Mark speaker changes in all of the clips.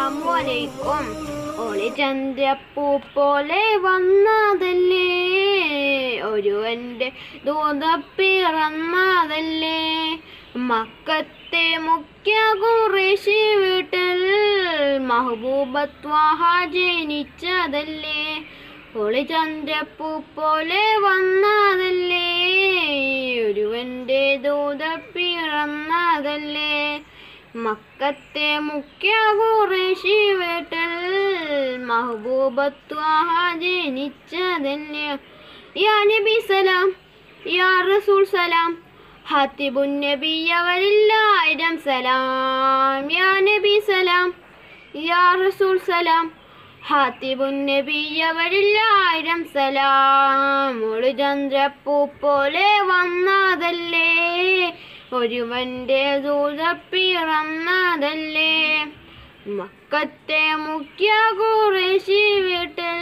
Speaker 1: അസ്സലാമലൈക്കും. ഒളിചന്ദ്രപ്പൂ പോലെ വന്നതല്ലേ, ഒരുവന്റെ ദൂത പിറന്നതല്ലേ, മക്കത്തെ മുഖ്യ ഖുറൈശി വീട്ടിൽ മഹബൂബത്വാഹ ജനിച്ചതല്ലേ. ഒളിചന്ദ്രപ്പൂ പോലെ വന്നതല്ലേ, ഒരുവന്റെ ദൂത പിറന്നതല്ലേ, മക്കത്തെ മുഖ്യ ഖുറൈശി വീട്ടിൽ മഹബൂബത്വാഹ ജനിച്ചതല്ലേ. യാ നബി സലാം, യാ റസൂൽ സലാം, ഹാത്തിബുൻ നബിയവരില്ലായിരം സലാം. യാ നബി സലാം, യാ റസൂൽ സലാം, ഹാത്തിബുൻ നബിയവരില്ലായിരം സലാം. ഒളിചന്ദ്രപ്പൂ പോലെ വന്നതല്ലേ, ഒരുവന്റെ ദൂത പിറന്നതല്ലേ, മക്കത്തെ മുഖ്യ ഖുറൈശി വീട്ടിൽ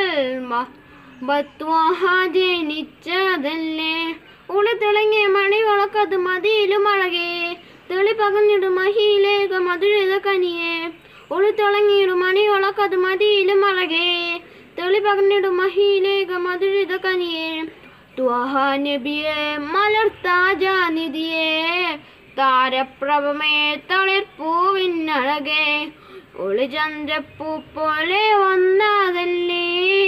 Speaker 1: മഹബൂബത്വാഹ ജനിച്ചതല്ലേ. ഉളിത്തിളങ്ങിയ മണിവിളക്കത് മതിയിലും അഴകേ, തെളി പകർന്നിടും മഹിയിലേക്ക് മധുരിത കനിയെ. ഉളിത്തിളങ്ങിയിടും മണിവിളക്കത് മതിയിലും അഴകേ, തെളി പകർന്നിടും മഹിയിലേക്ക് മധുരിത കനിയെ. ത്വാഹ നബിയെ മലർത്താജാനിധിയെ, താരപ്രഭമേ തളിർപ്പൂവിനഴകേ, ഒളിചന്ദ്രപ്പൂ പോലെ വന്നതല്ലേ,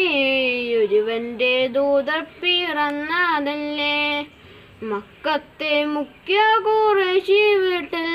Speaker 1: ഒരുവന്റെ ദൂതർ പിറന്നതല്ലേ, മക്കത്തെ മുഖ്യ ഖുറൈശി വീട്ടിൽ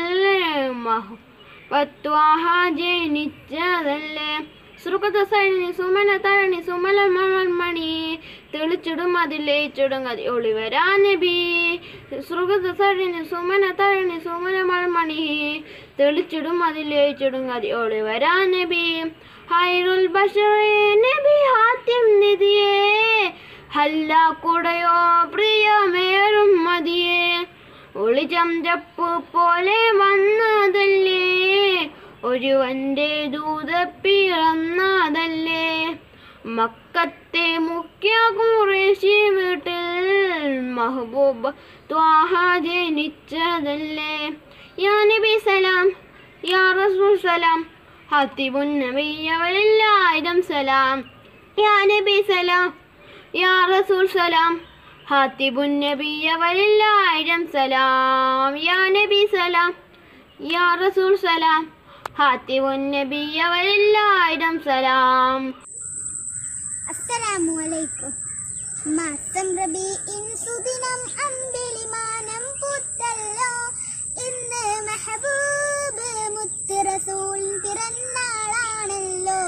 Speaker 1: മഹബൂബത്വാഹ ജനിച്ചതല്ലേ. സുറുക്കത്തസരണി സുമന തരണി സുമല മണി, തെളിച്ചിടും അതിലേച്ചിടും കതി ഒളിവരാ നബി. സുറുക്കത്തസരണി സുമന തരണി സുമല മണി, തെളിച്ചിടും അതിലേച്ചിടും കതി ഒളിവരാ നബി. ഹൈറുൽ ബശറേ നബി ഹാത്തിം നിധിയേ, ഹല്ലാ കുടയോ പ്രിയമേറും മതിയേ, ഒളിചന്ദ്രപ്പൂ പോലെ വന്നതല്ലേ, ഒരുവന്റെ ദൂത പിറന്നതല്ലേ, മക്കത്തെ മുഖ്യ ഖുറൈശി വീട്ടിൽ മഹബൂബത്വാഹ ജനിച്ചതല്ലേ. യാ നബി സലാം, യാ റസൂൽ സലാം, ഹാത്തിബുൻ നബിയവരില്ലായിരം സലാം. യാ നബി സലാം, യാ റസൂൽ സലാം, ഹാത്തിബുൻ നബിയവരില്ലായിരം സലാം. യാ നബി സലാം, യാ റസൂൽ സലാം, ഹാത്തിബുൻ നബിയവരില്ലായിരം സലാം.
Speaker 2: അസ്സലാമു അലൈക്കും. മാസം റബീഇൻ സുദിനം അമ്പിളിമാനം പൂത്തല്ലോ, ഇന്ന് മെഹബൂബ് മുത്ത് റസൂൽ പിറന്നാളാണല്ലോ.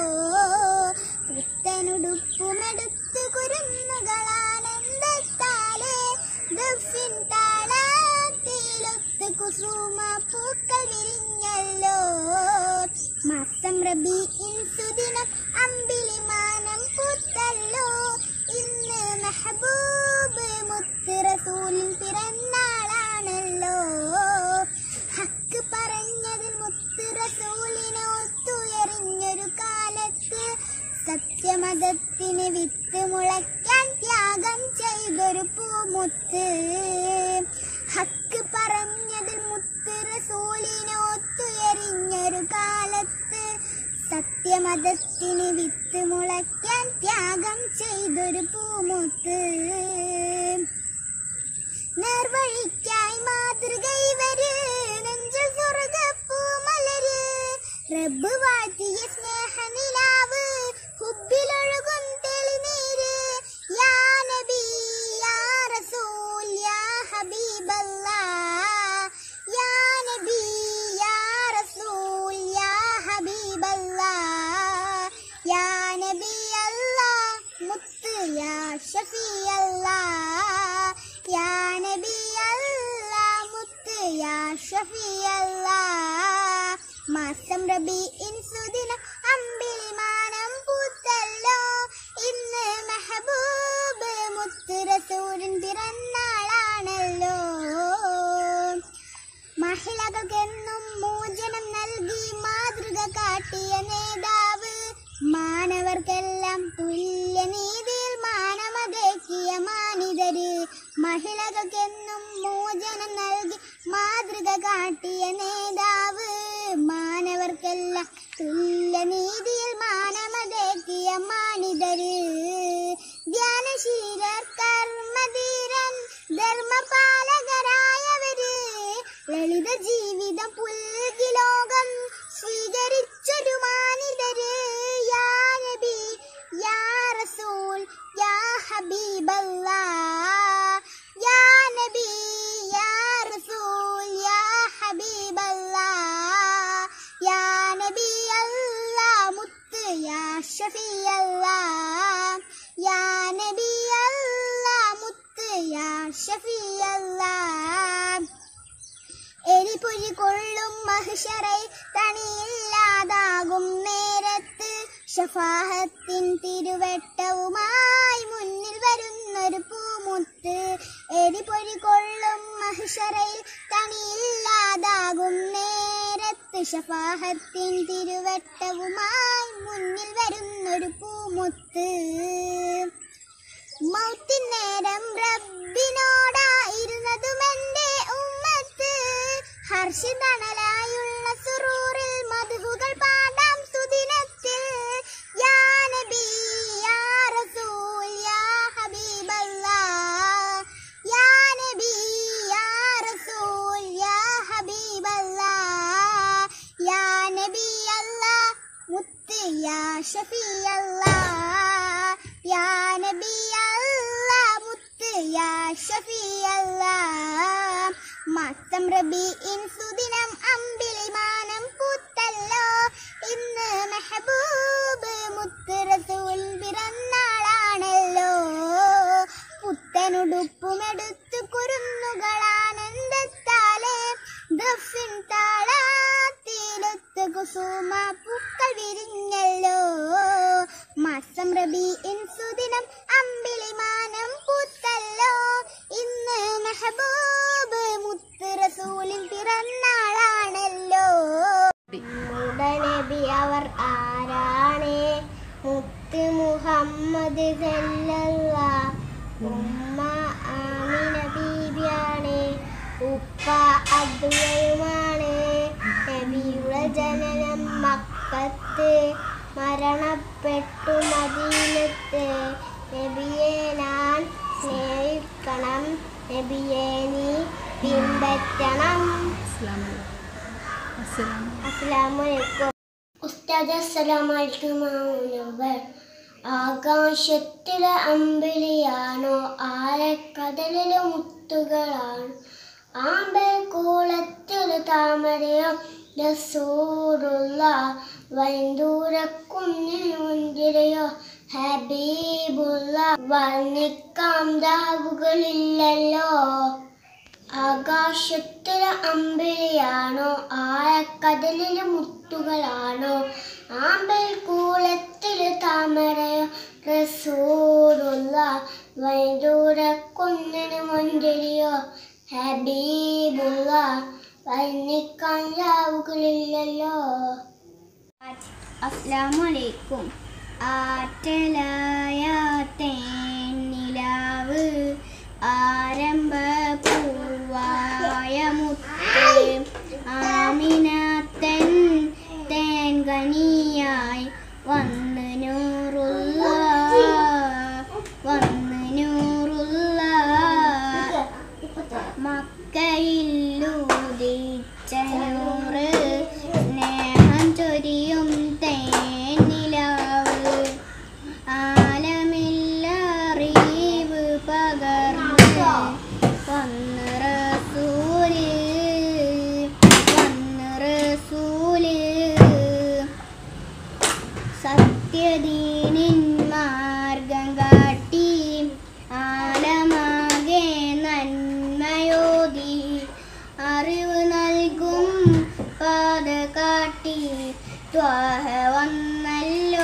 Speaker 2: പുത്തനുടുപ്പുമെടുത്ത് കുരുന്നുകളാനന്ദത്താലെ, ദഫിൻ താളത്തിലൊത്ത് കുസുമ പൂക്കൾ വിരിഞ്ഞല്ലോ. മാസം റബീഇൻ സുദിനം അമ്പിളിമാനം പൂത്തല്ലോ, ഇന്ന് മെഹബൂബ് മുത്ത് റസൂലിൻ പിറന്നാളാണല്ലോ. ഹക്ക് പറഞ്ഞതിൽ മുത്ത് റസൂലിനെ ഒത്തുയറിഞ്ഞൊരു കാലത്ത്, സത്യമതത്തിന് വിത്ത് മുളയ്ക്കാൻ ത്യാഗം ചെയ്തൊരു പൂമുത്ത്. ഹക്ക് പറഞ്ഞതിൽ മുത്ത് റസൂലിനെ ഒത്തുയറിഞ്ഞൊരു കാലത്ത്, സത്യമതത്തിന് വിത്ത് മുളയ്ക്കാൻ ത്യാഗം ചെയ്തൊരു പൂമുത്ത്. നേർവഴിക്കായി മാതൃക ഇവര്, നെഞ്ചിൽ സ്വർഗപ്പൂമലര്, റബ്ബ് വാഴ്ത്തിയ സ്നേഹനിലാവ്, ഹുബ്ബിലൊഴുകും തെളിനീര്. യാ നബി യാ റസൂൽ യാ ഹബീബല്ലാഹ്, യാ നബി യാ റസൂൽ യാ ഹബീബല്ലാഹ്, യാ നബി അല്ലാഹ് മുത്ത് യാ ഷഫീഅല്ലാഹ്, യാ നബി അല്ലാഹ് മുത്ത് യാ ഷഫീഅല്ലാഹ്. മാസം റബീഇൻ സുദിനം അമ്പിളിമാനം പൂത്തല്ലോ, ഇന്ന് മെഹബൂബ് മുത്ത് റസൂലിൻ പിറന്നാളാണല്ലോ. മഹിളകൾക്കെന്നും മോചനം നൽകി മാതൃക കാട്ടിയ നേതാവ്, മാനവർക്കെല്ലാം തുല്യനീതിയിൽ മാനമതേക്കിയ മാനിതര്. മഹിളകൾക്കെന്നും മോചനം നൽകി മാതൃക കാട്ടിയ നേതാവ്, മാനവർക്കെല്ലാം മനുഷ്യരെല്ലാം തുല്യനീതിയിൽ മാനമതേക്കിയ മാനിതര് ധ്യാനശീലർ കർമ്മധീരൻ ധർമ്മപാലകരായവര് ലളിത ജീവിതം പുൽകി ലോകം സ്വീകരിച്ചൊരു മാനിതര് യാ നബി യാ റസൂൽ യാ ഹബീബല്ലാഹ് യാ നബി യാ റസൂൽ യാ ഹബീബല്ലാഹ് യാ നബി അല്ലാഹ് മുത്ത് യാ ഷഫീഅല്ലാഹ് യാ നബി അല്ലാഹ് മുത്ത് യാ ഷഫീഅല്ലാഹ് എരിപൊരി കൊള്ളും മഹ്ശറയിൽ തണിയില്ലാതാകും നേരത്ത് ഷഫാഹത്തിൻ തിരുവട്ടവുമായി മുന്നിൽ വരുന്നൊരു പൂമുത്ത് എരിപൊരി കൊള്ളും മഹ്ശറയിൽ തണിയില്ലാതാകും നേരത്ത് ഷഫാഹത്തിൻ തിരുവട്ടവുമായി മുന്നിൽ വരുന്നൊരു പൂമുത്ത് മൗത്തിൻ നേരം റബ്ബിനോടായിരുന്നതും എന്റെ ഉമ്മത്ത് ഹർഷിതണലായുള്ള സുറൂറിൽ മധുഹുകൾ പാടാം സുദിനത്തിൽ യാ നബി യാ റസൂൽ യാ ഹബീബല്ലാഹ് യാ നബി യാ റസൂൽ യാ ഹബീബല്ലാഹ് യാ നബി അല്ലാഹ് മുത്ത് യാ ഷഫീഅല്ലാഹ് യാ നബി അല്ലാഹ് മുത്ത് യാ ഷഫീഅല്ലാഹ് മാസം റബീഇൻ സുദിനം അമ്പിളിമാനം പൂത്തല്ലോ ഇന്ന് മെഹബൂബ് മുത്ത് റസൂൽ പിറന്നാളാണല്ലോ പുത്തനുടുപ്പുമെടുത്തു കുരുന്നുകളാനന്ദത്താലെ ദഫിൻ താളത്തിലൊത്ത് കുസുമ പൂക്കൾ വിരിഞ്ഞല്ലോ മാസം റബീഇൻ സുദിനം അമ്പിളിമാനം പൂത്തല്ലോ ഇന്ന് മെഹബൂബ് മുത്ത് റസൂലിൻ പിറന്നാളാണല്ലോ നബി അവർ ആരാണ് മുത്ത് മുഹമ്മദ് സല്ലല്ലാഹ് ഉമ്മ ആമിന ബീബിയാണ് ഉപ്പ അബ്ദുള്ളയുമാണ് നബിയുടെ ജനനം മക്കത്ത് മരണപ്പെട്ടു മദീനത്ത് നബിയെ ഞാൻ സ്നേഹിക്കണം നബിയെ നീ പിൻപറ്റണം അസ്സലാമലൈക്കും ഉസ്താദ് അസ്സലാമലൈക്കും ആകാശത്തിലെ അമ്പിളിയാണോ ആഴക്കടലിലെ മുത്തുകളാണ് ആമ്പൽ കൂളത്തിലെ താമരയോ റസൂലുള്ള വൈദൂരക്കുന്നിൽ മുന്തിരയോ ഹബീബുള്ള വർണ്ണിക്കാം ദാവുകളില്ലല്ലോ ആകാശത്തിലെ അമ്പിളിയാണോ ആഴക്കടലിലെ മുത്തുകളാണോ ആമ്പൽ കൂളത്തിലെ താമരയോ റസൂലുള്ള വൈദൂരക്കുന്നിന് മുന്തിരിയോ ഹബീബുള്ള വർണ്ണിക്കാൻ ദാവുകളില്ലല്ലോ അസ്സലാമലൈക്കും ആറ്റലായ തേനിലാവ് ആരംഭ പൂവായ മുത്ത് ആമിനത്തൻ തേൻകനിയായി വന്ന് നൂറുള്ള മക്കയിലൂതിച്ച നൂറ് സ്നേഹം ചൊരിയും തേനിലാവ് ആലമില്ലറിവ് പകർന്ന് വന്ന് റസൂല് സത്യദീനിൻ മാർഗം കാട്ടി ആലമാകെ നന്മയോതി അറിവ് നൽകും പാത കാട്ടി ത്വാഹ വന്നല്ലോ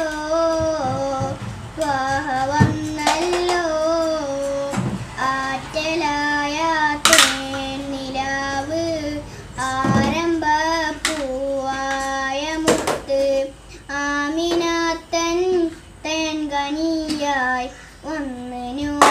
Speaker 2: ആറ്റലായ തേനിലാവ് ആരംഭ പൂവായ മുത്ത് ആമിനത്തൻ തേൻകനിയായി വന്നു